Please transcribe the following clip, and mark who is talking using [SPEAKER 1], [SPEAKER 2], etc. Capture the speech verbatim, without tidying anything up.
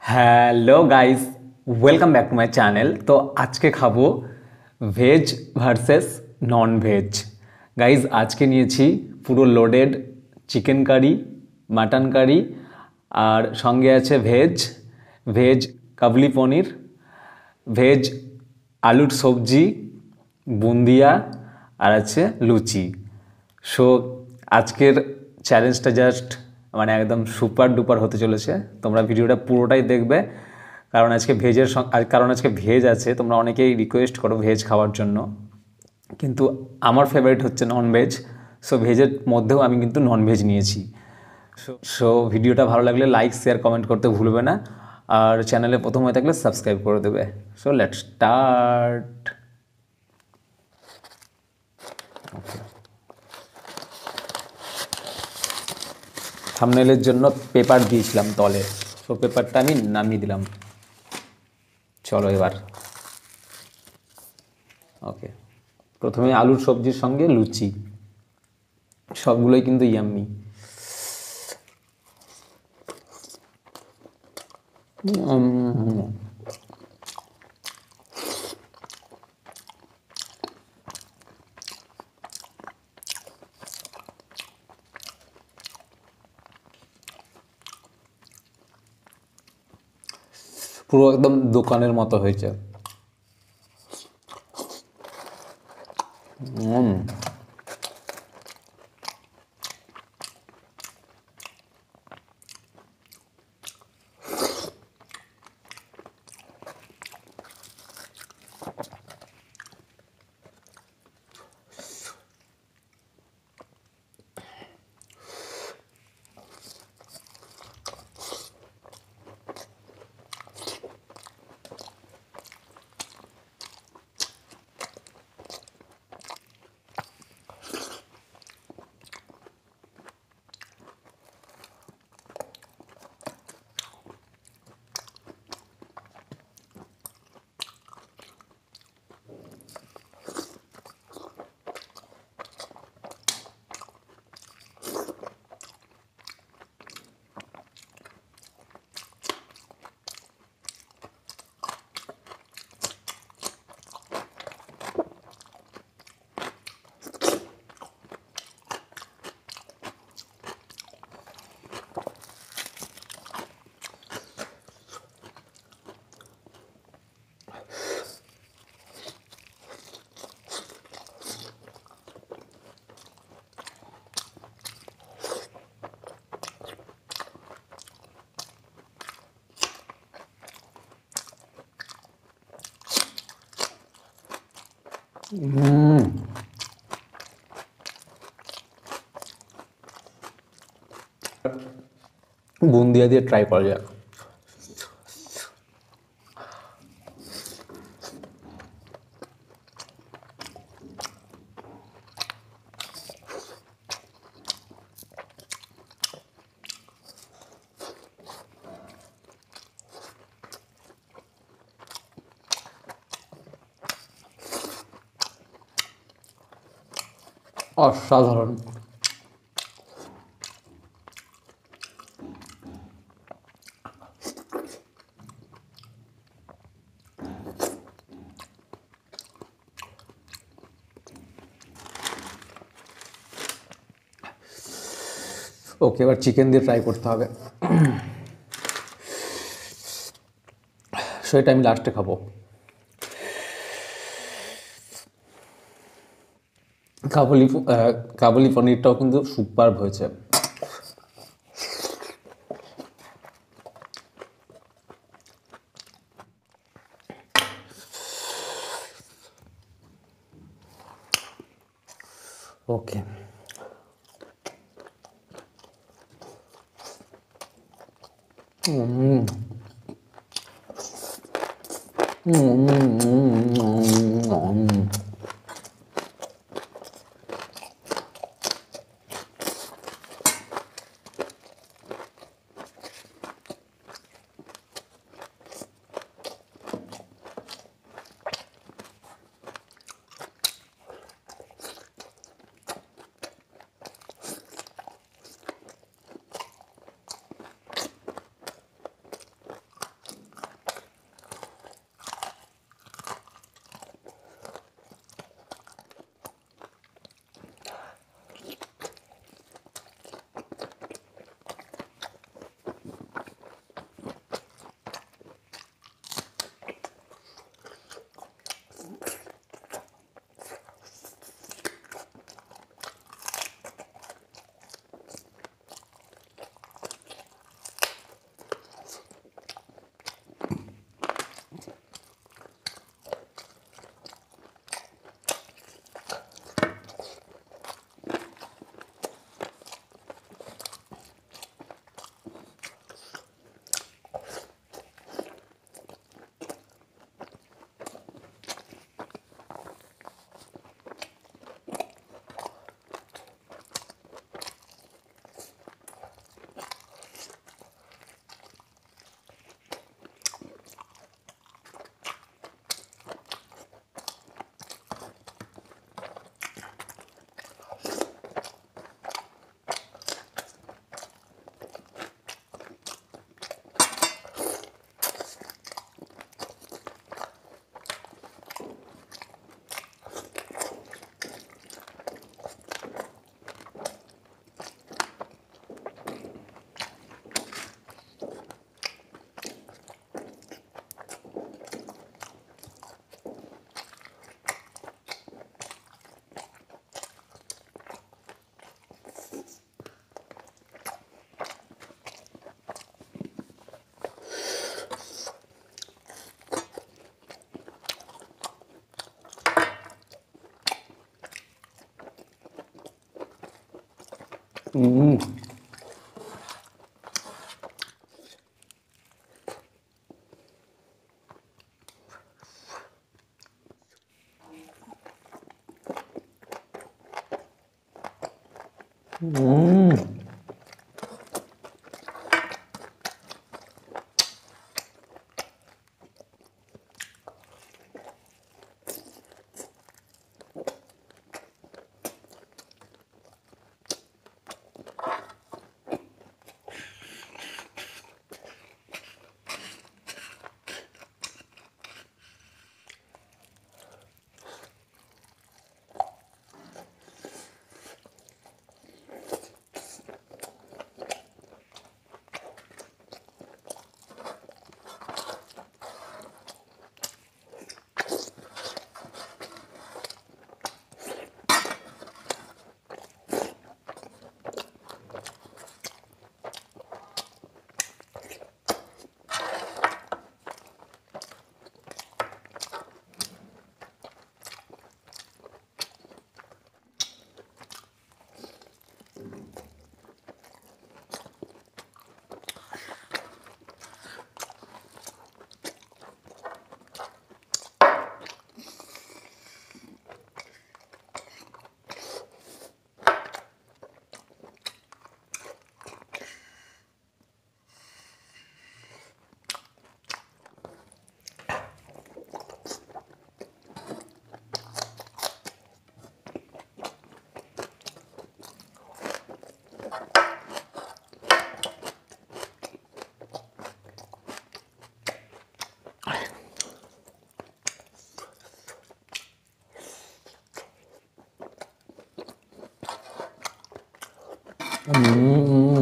[SPEAKER 1] Hello guys, welcome back to my channel. তো আজকে খাবো veg versus non veg. Guys আজকে নিয়েছি পুরো loaded chicken curry, mutton curry, আর সঙ্গে আছে ভেজ ভেজ কাবলি পনির, ভেজ আলুর সবজি, বুন্দিয়া, আর আছে লুচি। সো আজকের চ্যালেঞ্জটা জাস্ট মানে একদম সুপার ডুপার হতে চলেছে। তোমরা ভিডিওটা পুরোটাই দেখবে, কারণ আজকে ভেজের কারণ আজকে ভেজ আছে। তোমরা অনেকেই রিকোয়েস্ট করো ভেজ খাওয়ার জন্য, কিন্তু আমার ফেভারিট হচ্ছে নন ভেজ। সো ভেজের মধ্যেও আমি কিন্তু নন ভেজ নিয়েছি। সো ভিডিওটা ভালো লাগলে লাইক, শেয়ার, কমেন্ট করতে ভুলবে না, আর চ্যানেলে প্রথম হয়ে থাকলে সাবস্ক্রাইব করে দেবে। So let's start. থাম্বনেইলের জন্য পেপার দিয়েছিলাম তলে, সো পেপারটা আমি নামিয়ে দিলাম। চলো এবার ওকে, প্রথমে আলুর সবজির সঙ্গে লুচি, সবগুলোই কিন্তু ইয়াম্মি। পুরো একদম দোকানের মতো হয়েছে। হুম হুম বুন্দিয়া দিয়ে ট্রাই করা যাক। অসাধারণ। ওকে, এবার চিকেন দিয়ে ট্রাই করতে হবে। সেটা আমি লাস্টে খাবো। কাবুলি কাবুলি পনিরটাও কিন্তু সুপার হয়েছে। ওকে, হুম हम्म। हम्म। हम्म।